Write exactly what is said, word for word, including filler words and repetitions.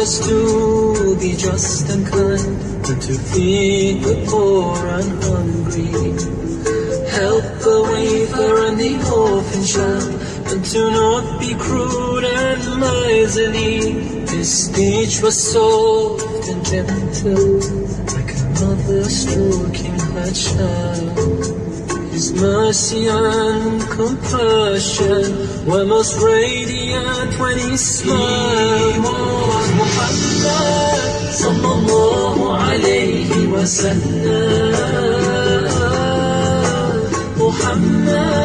was to be just and kind, and to feed the poor and hungry, help the wafer and the orphan child, and to not be cruel and miserly. His speech was soft and gentle, like a mother stroking her child. His mercy and compassion were most radiant when he smiled. He was Muhammad sallallahu alayhi wa sallam. Muhammad